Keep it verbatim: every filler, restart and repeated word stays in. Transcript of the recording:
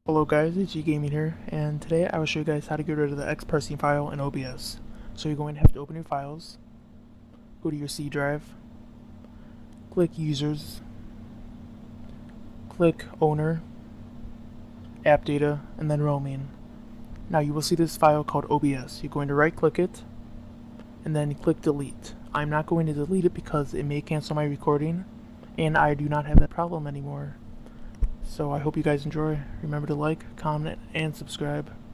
Hello guys, it's G Gaming here, and today I will show you guys how to get rid of the xparsing file in O B S. So you're going to have to open your files, go to your C drive, click Users, click Owner, App Data, and then Roaming. Now you will see this file called O B S. You're going to right click it, and then click Delete. I'm not going to delete it because it may cancel my recording, and I do not have that problem anymore. So I hope you guys enjoy. Remember to like, comment, and subscribe.